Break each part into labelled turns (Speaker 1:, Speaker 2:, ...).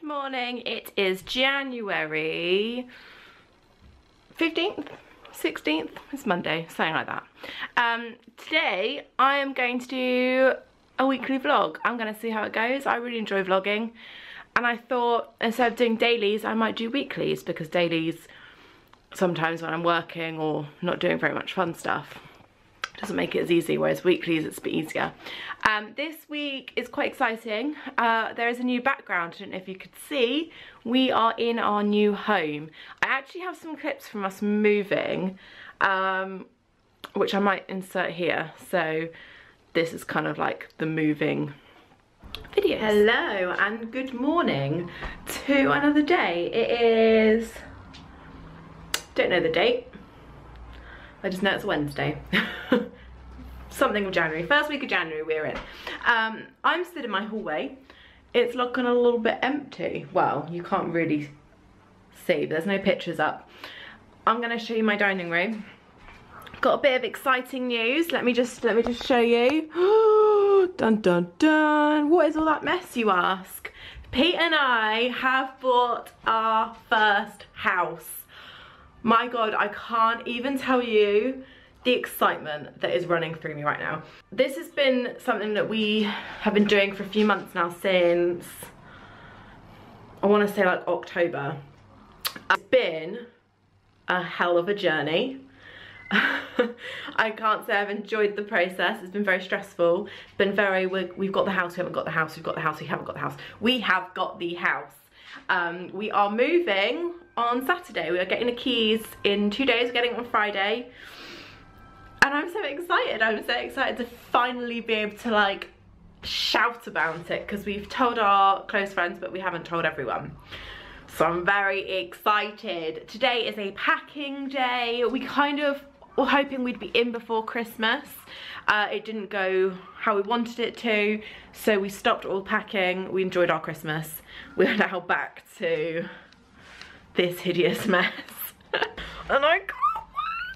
Speaker 1: morning. It is January 15th, 16th, it's Monday, something like that. Today I am going to do a weekly vlog. I'm going to see how it goes. I really enjoy vlogging and I thought instead of doing dailies I might do weeklies, because dailies sometimes when I'm working or not doing very much fun stuff doesn't make it as easy, whereas weeklies it's a bit easier. This week is quite exciting. There is a new background. I don't know if you could see. We are in our new home. I actually have some clips from us moving, which I might insert here. So this is kind of like the moving video. Hello and good morning to another day. It is, don't know the date. I just know it's Wednesday. Something of January, first week of January we're in. I'm stood in my hallway. It's looking a little bit empty. Well, you can't really see, but there's no pictures up. I'm gonna show you my dining room. Got a bit of exciting news. Let me just show you. Dun dun dun. What is all that mess, you ask? Pete and I have bought our first house. My God, I can't even tell you the excitement that is running through me right now. This has been something that we have been doing for a few months now, since I want to say like October. It's been a hell of a journey. I can't say I've enjoyed the process. It's been very stressful. It's been very, we've got the house, we haven't got the house, we've got the house, we haven't got the house. We have got the house. We are moving on Saturday. We are getting the keys in 2 days. We're getting it on Friday. And I'm so excited. I'm so excited to finally be able to like shout about it, because we've told our close friends but we haven't told everyone. So I'm very excited. Today is a packing day. We kind of were hoping we'd be in before Christmas. It didn't go how we wanted it to, so we stopped all packing. We enjoyed our Christmas. We're now back to this hideous mess. And I can't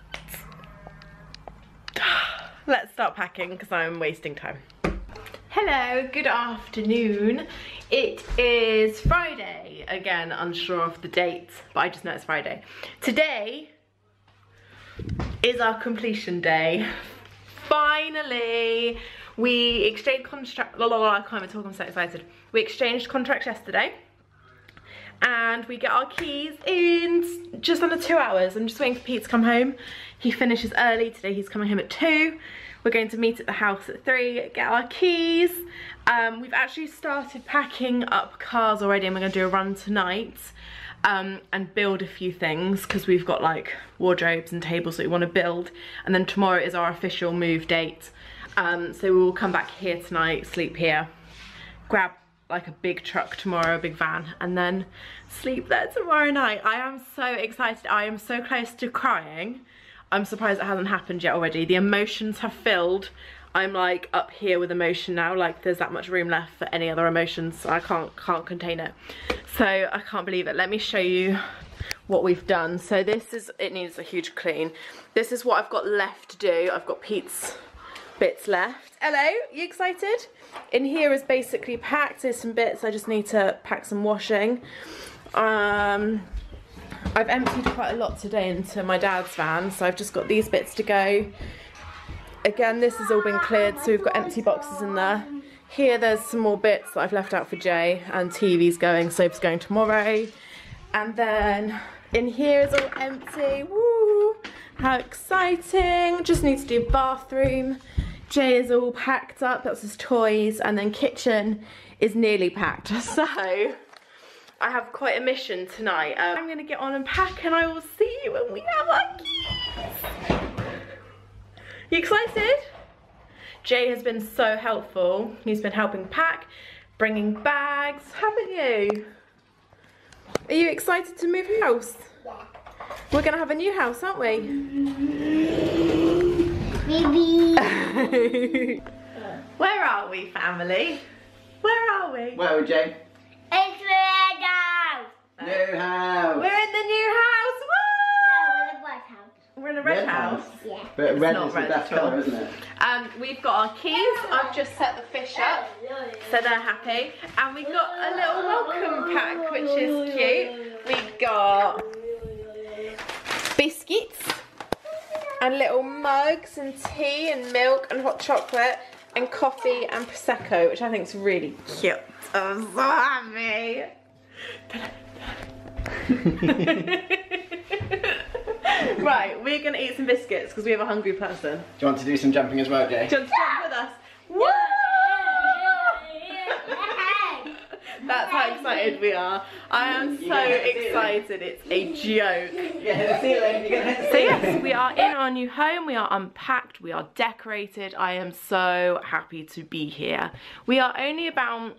Speaker 1: wait. Let's start packing because I'm wasting time. Hello, good afternoon. It is Friday. Again, unsure of the date, but I just know it's Friday. Today is our completion day. Finally, we exchanged contract. I can't even talk, I'm so excited. We exchanged contracts yesterday. And we get our keys in just under 2 hours. I'm just waiting for Pete to come home. He finishes early today, he's coming home at 2. We're going to meet at the house at 3, get our keys. We've actually started packing up cars already, and we're gonna do a run tonight and build a few things, because we've got like wardrobes and tables that we wanna build. And then tomorrow is our official move date. So we will come back here tonight, sleep here, grab like a big truck tomorrow, a big van, and then sleep there tomorrow night. I am so excited. I am so close to crying. I'm surprised it hasn't happened yet already. The emotions have filled. I'm like up here with emotion now, like there's that much room left for any other emotions. I can't contain it. So I can't believe it. Let me show you what we've done. So this is, it needs a huge clean. This is what I've got left to do. I've got Pete's bits left. Hello, you excited? In here is basically packed. There's some bits I just need to pack some washing. I've emptied quite a lot today into my dad's van, so I've just got these bits to go. Again, this has all been cleared, so we've got empty boxes in there. Here there's some more bits that I've left out for Jay, and TV's going, sofa's going tomorrow. And then in here is all empty. Woo! How exciting! Just need to do bathroom. Jay is all packed up, that's his toys, and then kitchen is nearly packed. So I have quite a mission tonight. I'm gonna get on and pack, and I will see you when we have our keys. You excited? Jay has been so helpful. He's been helping pack, bringing bags, haven't you? Are you excited to move house? Yeah. We're gonna have a new house, aren't we? Maybe. Where are we, family? Where are we?
Speaker 2: Where are we, Jay?
Speaker 3: It's the house.
Speaker 2: New house.
Speaker 1: We're in the new house. Woo!
Speaker 3: No, we're in the white house.
Speaker 1: We're in a red house.
Speaker 3: Yeah.
Speaker 2: But red is the best colour, isn't it?
Speaker 1: We've got our keys. I've just set the fish up, so they're happy. And we've got a little welcome pack, which is cute. We've got biscuits and little mugs and tea and milk and hot chocolate and coffee and prosecco, which I think is really cute. I'm so happy. Right, we're gonna eat some biscuits because we have a hungry person.
Speaker 2: Do you want to do some jumping as well, Jay?
Speaker 1: Do you want to jump with us? Woo! That's how excited we are. I am so excited, it's a joke.
Speaker 2: Yeah, the ceiling. You're gonna hit the
Speaker 1: So
Speaker 2: ceiling.
Speaker 1: yes, we are in our new home, we are unpacked, we are decorated. I am so happy to be here. We are only about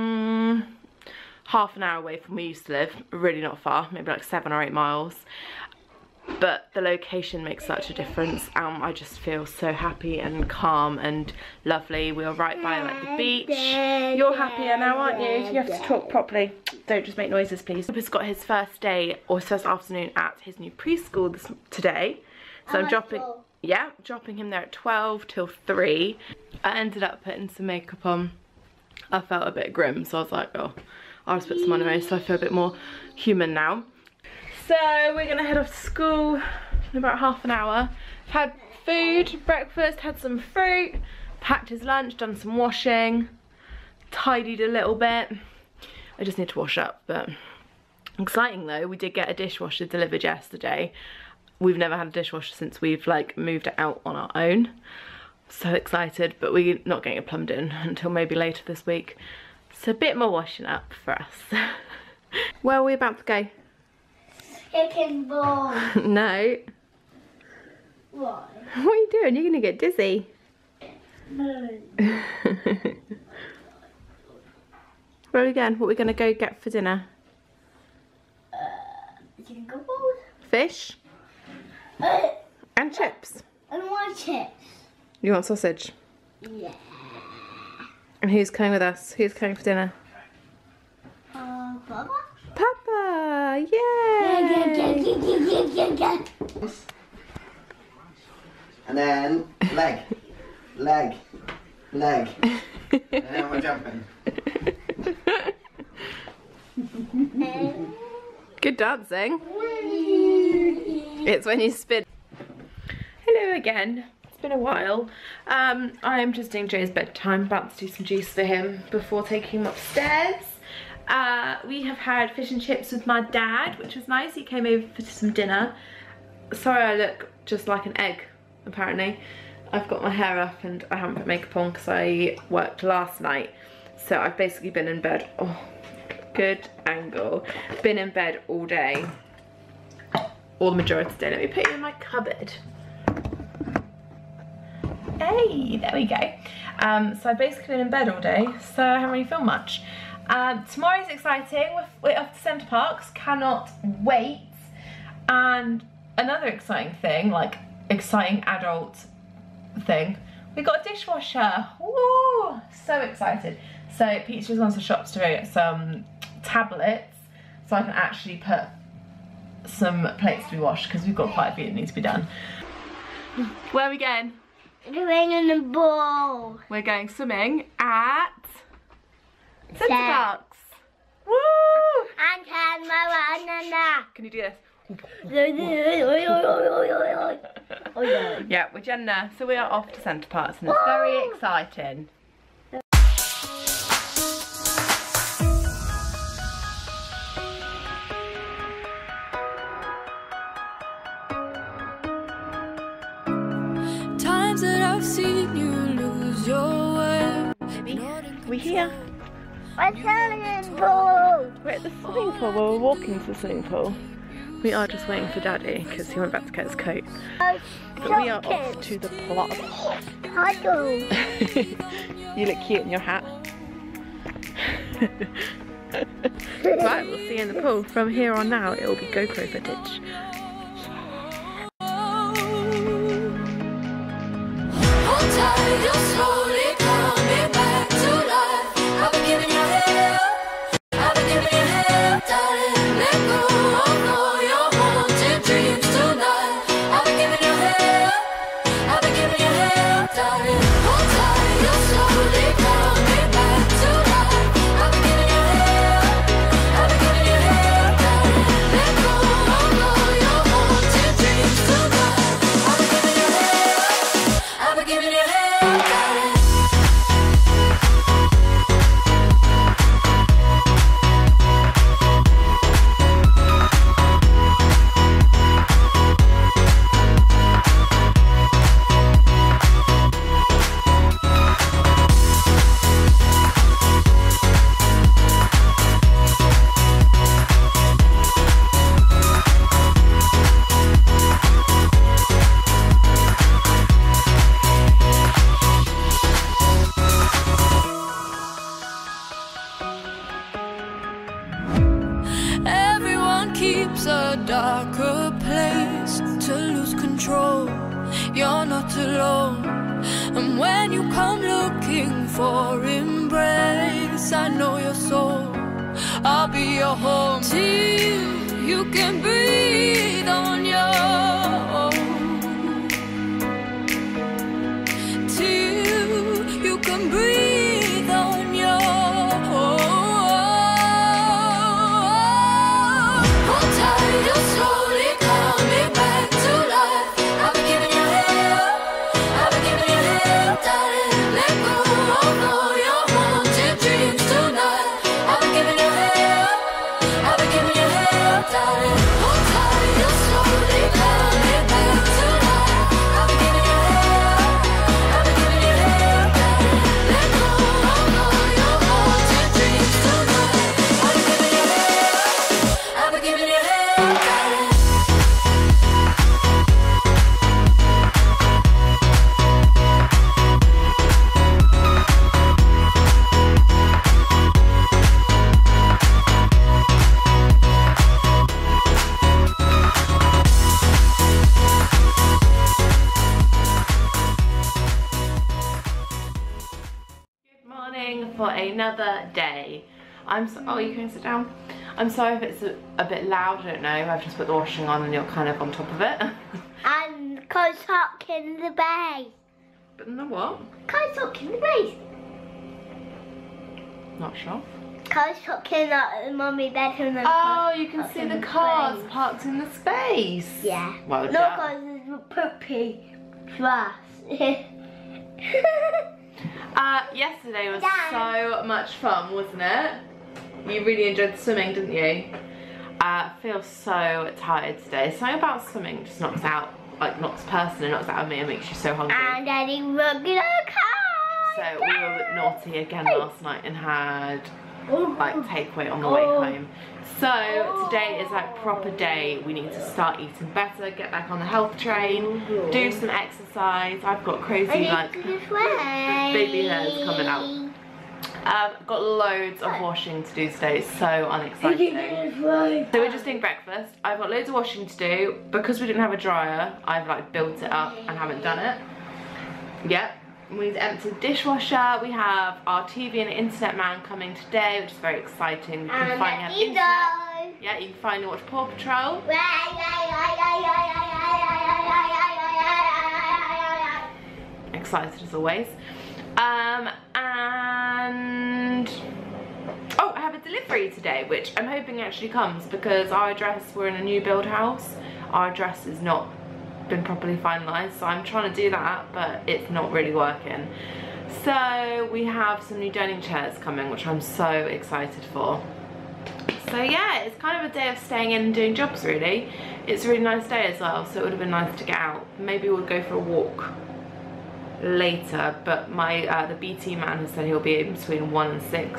Speaker 1: half an hour away from where we used to live, really not far, maybe like 7 or 8 miles. But the location makes such a difference. I just feel so happy and calm and lovely. We are right by like the beach. You're happier now, aren't you? You have to talk properly. Don't just make noises, please. He's got his first day or his first afternoon at his new preschool today. So I'm dropping him there at 12 till 3. I ended up putting some makeup on. I felt a bit grim, so I was like, oh, I'll just put some on anyway, so I feel a bit more human now. So we're gonna head off to school in about half an hour. Had food, breakfast, had some fruit, packed his lunch, done some washing, tidied a little bit. I just need to wash up, but exciting though, we did get a dishwasher delivered yesterday. We've never had a dishwasher since we've like moved it out on our own. So excited, but we're not getting it plumbed in until maybe later this week. So a bit more washing up for us. Where are we about to go?
Speaker 3: Chicken ball.
Speaker 1: No.
Speaker 3: What?
Speaker 1: What are you doing? You're gonna get dizzy.
Speaker 3: No.
Speaker 1: Where are we going? What are we gonna go get for dinner?
Speaker 3: Chicken balls.
Speaker 1: Fish and chips.
Speaker 3: And more chips.
Speaker 1: You want sausage?
Speaker 3: Yeah.
Speaker 1: And who's coming with us? Who's coming for dinner?
Speaker 3: Papa?
Speaker 1: Papa! Yay!
Speaker 2: And then leg, leg, leg. And then we're jumping.
Speaker 1: Good dancing. It's when you spin. Hello again. It's been a while. I'm just doing Jay's bedtime. About to do some juice for him before taking him upstairs. We have had fish and chips with my dad, which was nice. He came over for some dinner. Sorry I look just like an egg, apparently. I've got my hair up and I haven't put makeup on because I worked last night. So I've basically been in bed. Oh, good angle. Been in bed all day. All the majority of the day. Let me put you in my cupboard. Hey, there we go. So I've basically been in bed all day, so I haven't really filmed much. Tomorrow's exciting. We're off to Centre Parks. Cannot wait. And another exciting thing, like exciting adult thing, we got a dishwasher. Woo! So excited. So Pete's just gone to the shops to get some tablets so I can actually put some plates to be washed because we've got quite a few that need to be done. Where are we going?
Speaker 3: Going in the ball.
Speaker 1: We're going swimming at Centre
Speaker 3: Centre.
Speaker 1: Parks. Woo!
Speaker 3: And can my banana.
Speaker 1: Can you do this?
Speaker 3: Oh yeah.
Speaker 1: Yeah, we're Jenna. So we are off to Centre Parks and it's very exciting.
Speaker 4: Times that I've seen you lose your way.
Speaker 1: We're here.
Speaker 3: We're swimming pool.
Speaker 1: We're at the swimming pool. Well, we're walking to the swimming pool. We are just waiting for Daddy because he went back to get his coat. But we are off to the plot.
Speaker 3: I do.
Speaker 1: You look cute in your hat. Right, we'll see you in the pool. From here on now, it will be GoPro footage.
Speaker 4: Hold tight, you're slowly coming back to life. I've been giving you hell. I've been giving you hell, darling. Let go of all your haunted dreams tonight. I've been giving you hell. a place to lose control. You're not alone. And when you come looking for embrace, I know your soul. I'll be your home till you can breathe on your own. Till you can breathe on your own. Hold tight, you're slowly coming back to life. I've been giving you hell, I've been giving you hell, darling. Let go of all your haunted dreams tonight. I've been giving you hell, I've been giving you hell, darling. Hold tight, you're slowly coming back to life. I've been giving you hell, I've been giving you hell, darling. Let go of all your haunted dreams tonight. I've been giving you hell, I've been giving you hell, darling.
Speaker 1: Good morning for another day. Oh, you can sit down. I'm sorry if it's a bit loud, I don't know. I've just put the washing on and you're kind of on top of it.
Speaker 3: And go talk in the bay.
Speaker 1: But no what?
Speaker 3: Go talk in the bay.
Speaker 1: Not sure.
Speaker 3: Go talk in the mummy bedroom. And
Speaker 1: Oh, you can see the cars parked in the space.
Speaker 3: Yeah.
Speaker 1: Well
Speaker 3: No,
Speaker 1: done.
Speaker 3: because it's a puppy grass.
Speaker 1: Yesterday was
Speaker 3: Dad.
Speaker 1: so much fun, wasn't it? You really enjoyed the swimming, didn't you? I feel so tired today. Something about swimming just knocks out, like knocks personally, knocks out of me and makes you so hungry.
Speaker 3: And Daddy regular car.
Speaker 1: So we were a bit naughty again last night and had like takeaway on the way home. So today is like proper day. We need to start eating better, get back on the health train, do some exercise. I've got crazy like baby hairs coming out. Got loads of washing to do today. It's so unexciting. So we're just doing breakfast. I've got loads of washing to do. Because we didn't have a dryer, I've like built it up and haven't done it. Yep. We need to empty the dishwasher. We have our TV and internet man coming today, which is very exciting. You can finally have internet. Yeah, you can finally watch Paw Patrol. Excited as always. And oh, I have a delivery today, which I'm hoping actually comes because our address, we're in a new build house. Our address has not been properly finalised, so I'm trying to do that, but it's not really working. So we have some new dining chairs coming, which I'm so excited for. So yeah, it's kind of a day of staying in and doing jobs really. It's a really nice day as well, so it would have been nice to get out. Maybe we'll go for a walk later, but the BT man has said he'll be in between 1 and 6.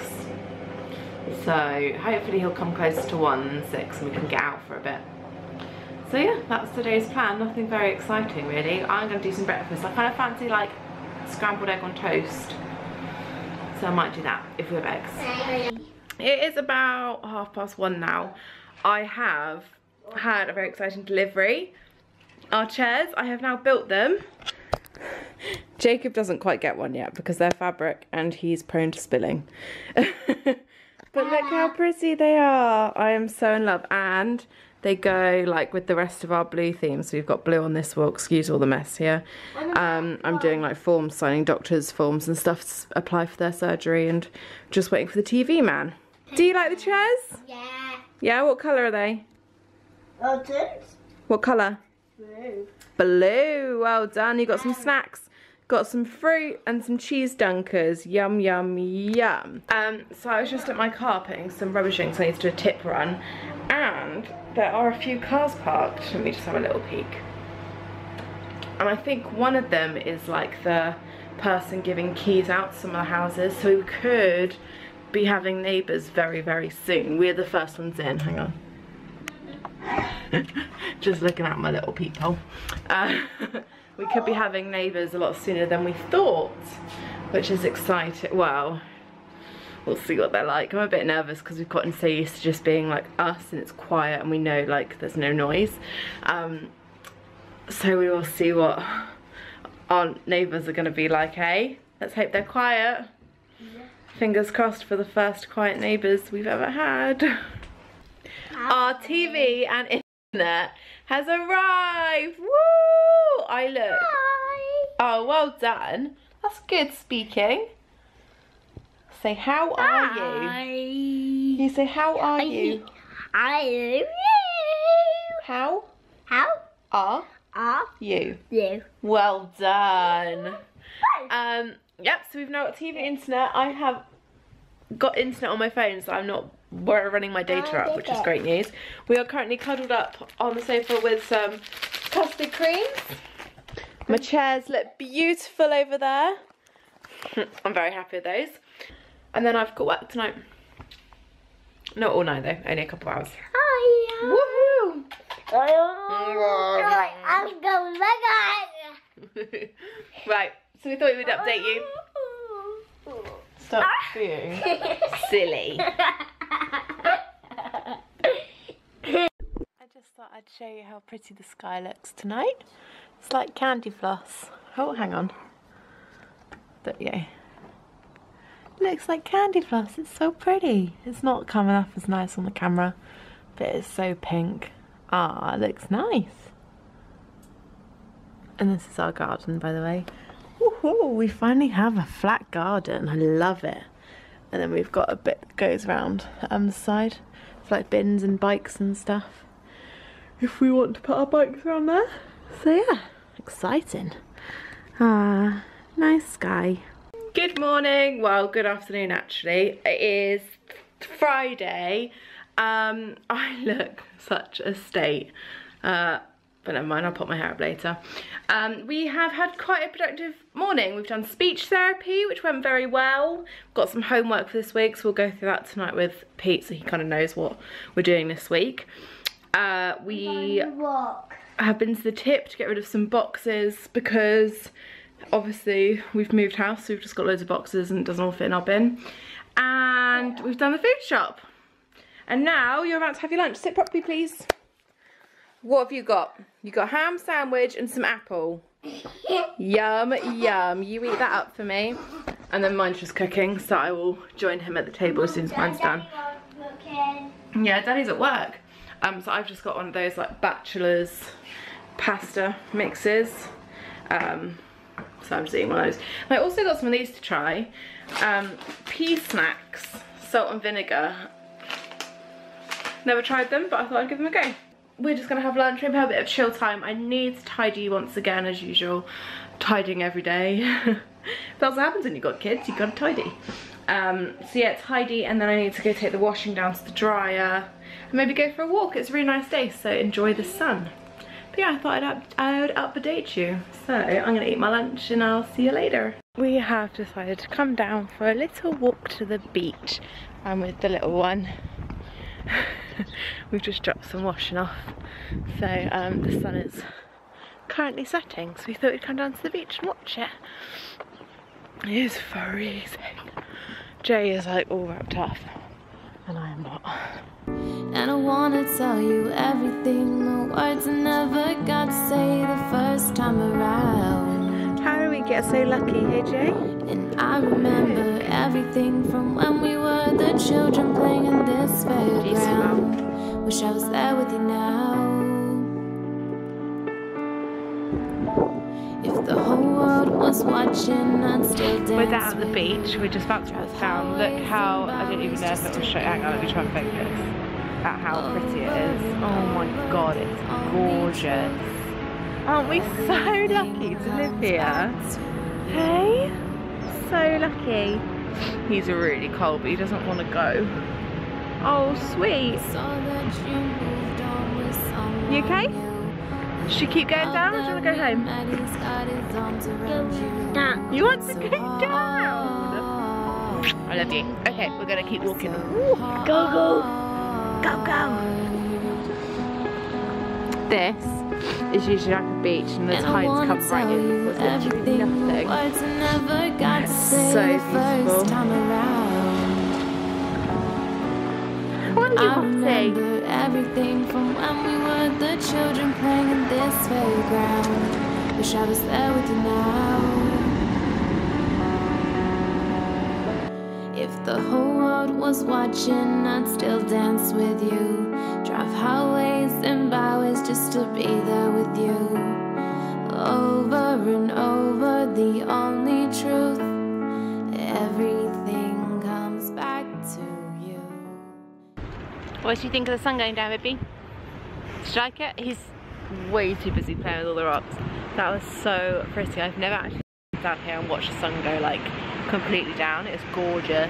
Speaker 1: So hopefully he'll come closer to 1 and 6 and we can get out for a bit. So yeah, that's today's plan. Nothing very exciting really. I'm going to do some breakfast. I kind of fancy like scrambled egg on toast. So I might do that if we have eggs. It is about 1:30 now. I have had a very exciting delivery. Our chairs, I have now built them. Jacob doesn't quite get one yet because they're fabric and he's prone to spilling. But look how pretty they are. I am so in love. And they go like with the rest of our blue themes. So we've got blue on this wall, excuse all the mess here. I'm doing like forms, signing doctors' forms and stuff to apply for their surgery and just waiting for the TV man. Do you like the chairs?
Speaker 3: Yeah.
Speaker 1: Yeah, what colour are they?
Speaker 3: Buttons.
Speaker 1: What colour?
Speaker 3: Blue.
Speaker 1: Blue, well done. You got some snacks. Got some fruit and some cheese dunkers. Yum, yum, yum. So I was just at my car putting some rubbish in, so I need to do a tip run. And there are a few cars parked. Let me just have a little peek. And I think one of them is like the person giving keys out to some of the houses. So we could be having neighbours very, very soon. We're the first ones in. Hang on. Just looking out my little peephole. We could be having neighbours a lot sooner than we thought, which is exciting. Well, we'll see what they're like. I'm a bit nervous because we've gotten so used to just being like us and it's quiet and we know like there's no noise. So we will see what our neighbours are going to be like, eh? Let's hope they're quiet. Yeah. Fingers crossed for the first quiet neighbours we've ever had. Our TV and internet has arrived. Woo! I look.
Speaker 3: Hi.
Speaker 1: Oh, well done. That's good speaking. Say, how are you? You say, how are you?
Speaker 3: I love you.
Speaker 1: How
Speaker 3: How
Speaker 1: are you?
Speaker 3: you?
Speaker 1: Well done. Yep, so we've now got TV and internet. I have got internet on my phone, so I'm not running my data up, which is great news. We are currently cuddled up on the sofa with some custard creams. My chairs look beautiful over there. I'm very happy with those. And then I've got work tonight. Not all night though, only a couple of hours.
Speaker 3: Hi.
Speaker 1: Woohoo!
Speaker 3: I'm going back.
Speaker 1: Right, so we thought we would update you. Stop being silly. I just thought I'd show you how pretty the sky looks tonight. It's like candy floss. Oh, hang on. There you go. Looks like candy floss. It's so pretty. It's not coming up as nice on the camera, but it's so pink. Ah, it looks nice. And this is our garden, by the way. Woohoo, we finally have a flat garden. I love it. And then we've got a bit that goes around the side for like bins and bikes and stuff, if we want to put our bikes around there. So yeah, exciting. Ah, nice sky. Good morning, well, good afternoon actually. It is Friday. I look such a state. But never mind, I'll put my hair up later. We have had quite a productive morning. We've done speech therapy, which went very well. Got some homework for this week, so we'll go through that tonight with Pete, so he kind of knows what we're doing this week. We have been to the tip to get rid of some boxes because obviously we've moved house, so we've just got loads of boxes and it doesn't all fit in our bin. And we've done the food shop. And now you're about to have your lunch. Sit properly, please. What have you got? You got ham sandwich and some apple. Yum, yum. You eat that up for me. And then mine's just cooking, so I will join him at the table as soon as mine's done. Yeah, Daddy's at work. So I've just got one of those like bachelor's pasta mixes. So I'm just eating one of those. And I also got some of these to try. Pea snacks, salt and vinegar. Never tried them, but I thought I'd give them a go. We're just gonna have lunch, maybe have a bit of chill time. I need to tidy once again, as usual. Tidying every day. That's what happens when you've got kids, you've got to tidy. So yeah, tidy, and then I need to go take the washing down to the dryer. And maybe go for a walk. It's a really nice day, so enjoy the sun. But yeah, I thought I would update you. So I'm gonna eat my lunch and I'll see you later. We have decided to come down for a little walk to the beach. I'm with the little one. We've just dropped some washing off, so the sun is currently setting, so we thought we'd come down to the beach and watch it. It is freezing. Jay is like all wrapped up and I am not.
Speaker 4: And I wanna tell you everything, the words I never got to say the first time around.
Speaker 1: How do we get so lucky, hey Jay?
Speaker 4: And I remember everything from when we were the children playing in this fairground. Wish I was there with you now. If the whole world was watching, I'd still dance.
Speaker 1: We're down at the beach, we're just about to put down. Look how, I don't even know if it will show, hang on, let me try and focus. At how pretty it is. Oh my god, it's gorgeous. Aren't we so lucky to live here? Hey? So lucky. He's really cold, but he doesn't want to go. Oh, sweet. You okay? Should you keep going down or do you want to go home?
Speaker 3: Down.
Speaker 1: You want to go down? I love you. Okay, we're going to keep walking. Ooh, go, go. Go, go. This is usually like a beach and the tides come right in. There's literally nothing. It's so beautiful. you,
Speaker 4: I
Speaker 1: Moxie.
Speaker 4: remember everything from when we were the children playing in this playground. Wish I was there with you now. If the whole world was watching, I'd still dance with you. Drive highways and byways just to be there with you. Over and over, the only truth. Everything comes back to you.
Speaker 1: What do you think of the sun going down, baby? Did you like it? He's way too busy playing with all the rocks. That was so pretty. I've never actually been down here and watched the sun go like completely down. It's gorgeous.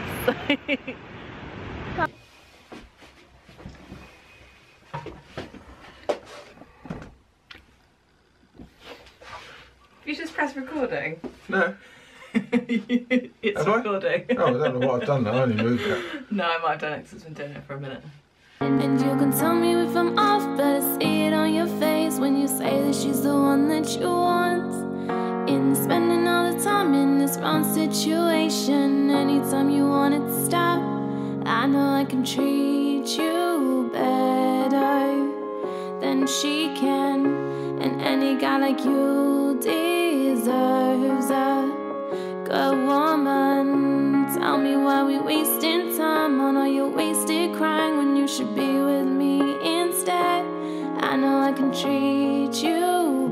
Speaker 1: You just press recording.
Speaker 5: No.
Speaker 1: It's
Speaker 5: Have I?
Speaker 1: recording.
Speaker 5: Oh, I don't know what I've done now. I only moved it.
Speaker 1: No, I might have done it because I've been doing it for a minute.
Speaker 4: And you can tell me if I'm off, but I see it on your face when you say that she's the one that you want. In spending all the time in this wrong situation, anytime you want it to stop, I know I can treat you better than she can. And any guy like you deserves a good woman. Tell me why we wasting time on all your wasted crying when you should be with me instead. I know I can treat you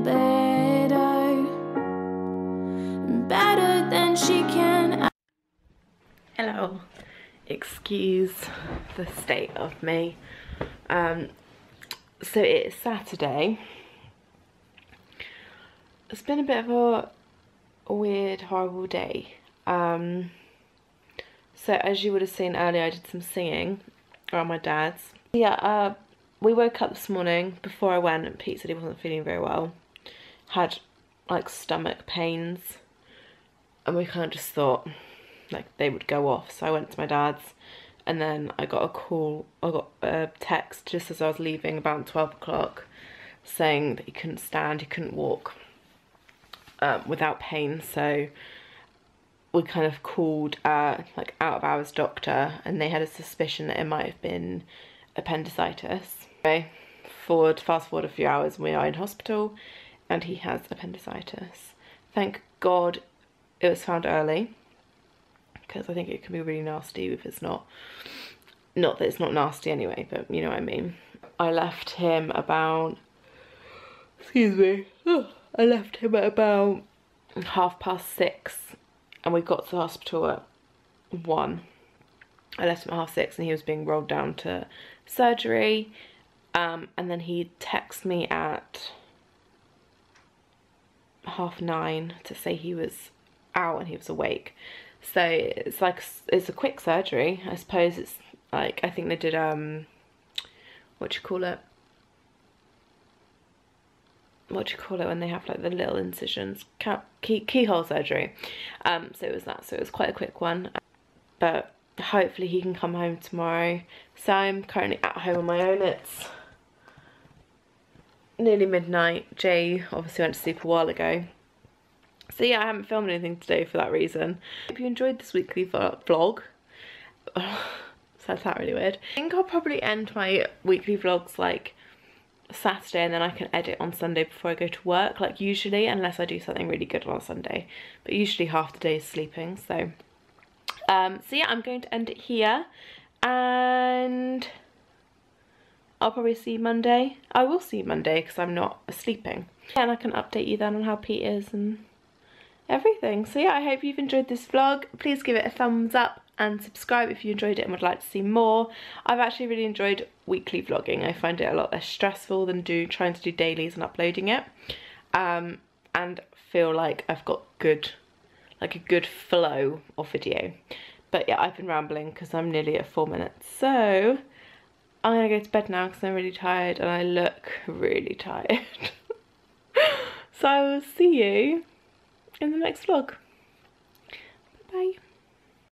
Speaker 4: better than she can.
Speaker 1: Hello. Excuse the state of me. So it's Saturday. It's been a bit of a weird, horrible day. So as you would have seen earlier, I did some singing around my dad's. Yeah, we woke up this morning. Before I went, Pete said he wasn't feeling very well. Had like stomach pains. And we kind of just thought like they would go off. So I went to my dad's and then I got a text just as I was leaving about 12 o'clock saying that he couldn't stand, he couldn't walk without pain. So we kind of called like out of hours doctor and they had a suspicion that it might have been appendicitis. Okay, fast forward a few hours and we are in hospital and he has appendicitis. Thank God it was found early, because I think it can be really nasty if it's not that it's not nasty anyway, but you know what I mean. I left him about, excuse me, I left him at about 6:30 and we got to the hospital at 1. I left him at 6:30 and he was being rolled down to surgery, and then he texted me at 9:30 to say he was out and he was awake. So it's like, it's a quick surgery. I suppose it's like, I think they did what do you call it when they have like the little incisions, keyhole surgery. So it was that, so it was quite a quick one, but hopefully he can come home tomorrow. So I'm currently at home on my own. It's nearly midnight. Jay obviously went to sleep a while ago. So yeah, I haven't filmed anything today for that reason. Hope you enjoyed this weekly vlog. Sounds that really weird. I think I'll probably end my weekly vlogs like Saturday and then I can edit on Sunday before I go to work, like usually, unless I do something really good on a Sunday. But usually half the day is sleeping, so yeah, I'm going to end it here and I'll probably see you Monday. I will see you Monday because I'm not sleeping. And I can update you then on how Pete is and everything. So yeah, I hope you've enjoyed this vlog. Please give it a thumbs up and subscribe if you enjoyed it and would like to see more. I've actually really enjoyed weekly vlogging. I find it a lot less stressful than trying to do dailies and uploading it, and feel like I've got a good flow of video. But yeah, I've been rambling because I'm nearly at 4 minutes, so I'm gonna go to bed now because I'm really tired and I look really tired. So I will see you in the next vlog. Bye.